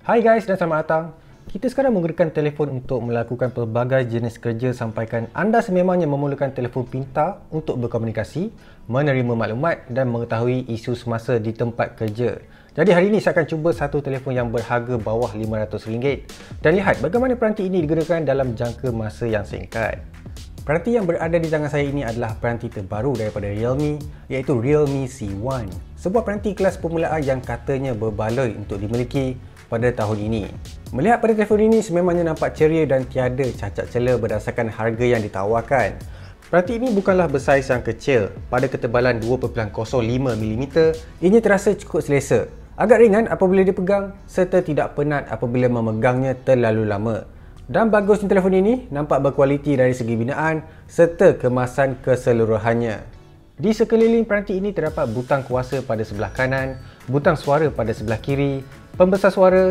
Hai guys dan selamat datang. Kita sekarang menggunakan telefon untuk melakukan pelbagai jenis kerja sampaikan anda sememangnya memerlukan telefon pintar untuk berkomunikasi, menerima maklumat dan mengetahui isu semasa di tempat kerja. Jadi hari ini saya akan cuba satu telefon yang berharga bawah RM500 dan lihat bagaimana peranti ini digunakan dalam jangka masa yang singkat. Peranti yang berada di tangan saya ini adalah peranti terbaru daripada Realme, iaitu Realme C1. Sebuah peranti kelas permulaan yang katanya berbaloi untuk dimiliki pada tahun ini. Melihat pada telefon ini sememangnya nampak ceria dan tiada cacat celah berdasarkan harga yang ditawarkan. Peranti ini bukanlah bersaiz yang kecil. Pada ketebalan 2.05mm, ianya terasa cukup selesa. Agak ringan apabila dipegang serta tidak penat apabila memegangnya terlalu lama. Dan bagusnya telefon ini nampak berkualiti dari segi binaan serta kemasan keseluruhannya. Di sekeliling peranti ini terdapat butang kuasa pada sebelah kanan, butang suara pada sebelah kiri, pembesar suara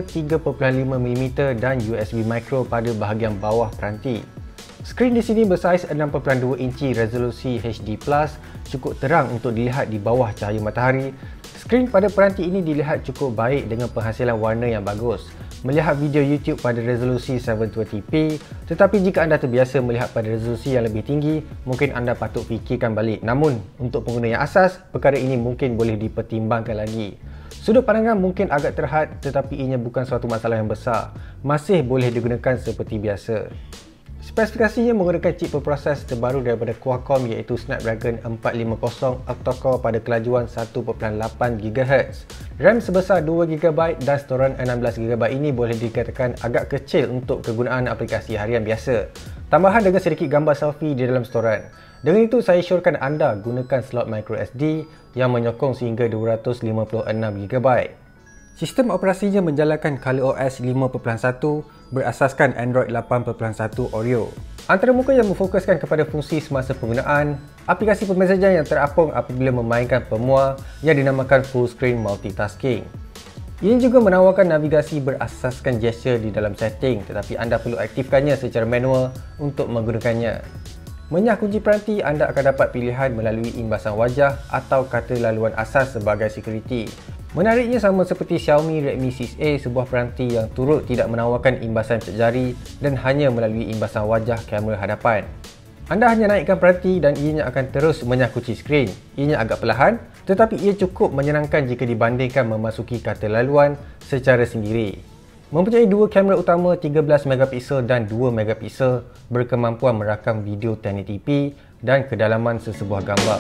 3.5mm dan USB micro pada bahagian bawah peranti. Skrin di sini bersaiz 6.2 inci resolusi HD+, cukup terang untuk dilihat di bawah cahaya matahari. Skrin pada peranti ini dilihat cukup baik dengan penghasilan warna yang bagus. Melihat video YouTube pada resolusi 720p, tetapi jika anda terbiasa melihat pada resolusi yang lebih tinggi, mungkin anda patut fikirkan balik. Namun, untuk pengguna yang asas, perkara ini mungkin boleh dipertimbangkan lagi. Sudut pandangan mungkin agak terhad, tetapi ianya bukan suatu masalah yang besar. Masih boleh digunakan seperti biasa. Spesifikasinya menggunakan chip berproses terbaru daripada Qualcomm iaitu Snapdragon 450 octa-core pada kelajuan 1.8GHz. RAM sebesar 2GB dan storan 16GB ini boleh dikatakan agak kecil untuk kegunaan aplikasi harian biasa. Tambahan dengan sedikit gambar selfie di dalam storan. Dengan itu saya syorkan anda gunakan slot microSD yang menyokong sehingga 256GB. Sistem operasinya menjalankan ColorOS 5.1 berasaskan Android 8.1 Oreo. Antarmuka yang memfokuskan kepada fungsi semasa penggunaan, aplikasi pemesajan yang terapung apabila memainkan pemua yang dinamakan full screen multitasking. Ia juga menawarkan navigasi berasaskan gesture di dalam setting, tetapi anda perlu aktifkannya secara manual untuk menggunakannya. Menyah kunci peranti, anda akan dapat pilihan melalui imbasan wajah atau kata laluan asas sebagai security. Menariknya sama seperti Xiaomi Redmi 6A, sebuah peranti yang turut tidak menawarkan imbasan cap jari dan hanya melalui imbasan wajah kamera hadapan. Anda hanya naikkan peranti dan ianya akan terus menyah kunci skrin. Ianya agak perlahan, tetapi ia cukup menyenangkan jika dibandingkan memasuki kata laluan secara sendiri. Mempunyai dua kamera utama 13MP dan 2MP berkemampuan merakam video 1080p dan kedalaman sesebuah gambar.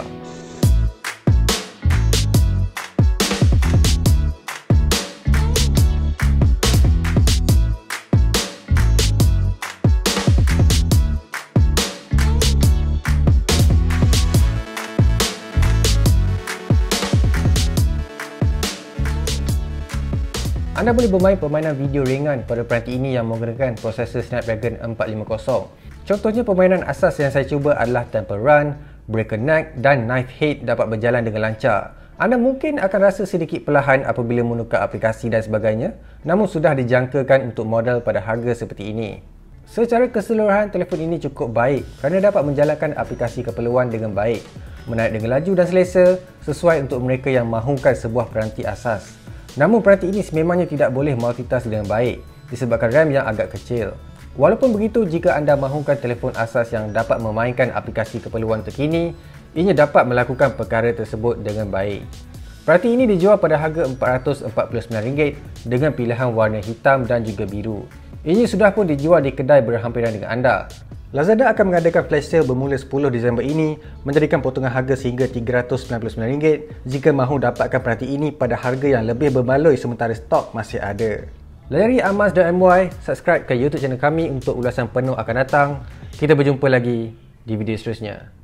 Anda boleh bermain permainan video ringan pada peranti ini yang menggunakan prosesor Snapdragon 450. Contohnya permainan asas yang saya cuba adalah Temple Run, Break a Neck dan Knife Head dapat berjalan dengan lancar. Anda mungkin akan rasa sedikit perlahan apabila menukar aplikasi dan sebagainya, namun sudah dijangkakan untuk model pada harga seperti ini. Secara keseluruhan, telefon ini cukup baik kerana dapat menjalankan aplikasi keperluan dengan baik, menarik dengan laju dan selesa sesuai untuk mereka yang mahukan sebuah peranti asas. Namun peranti ini sememangnya tidak boleh multitask dengan baik disebabkan RAM yang agak kecil. Walaupun begitu, jika anda mahukan telefon asas yang dapat memainkan aplikasi keperluan terkini, ianya dapat melakukan perkara tersebut dengan baik. Peranti ini dijual pada harga RM449 dengan pilihan warna hitam dan juga biru. Ianya sudah pun dijual di kedai berhampiran dengan anda. Lazada akan mengadakan flash sale bermula 10 Disember ini menjadikan potongan harga sehingga RM399 jika mahu dapatkan peranti ini pada harga yang lebih berbaloi sementara stok masih ada. Layari Amaz.my, subscribe ke YouTube channel kami untuk ulasan penuh akan datang. Kita berjumpa lagi di video seterusnya.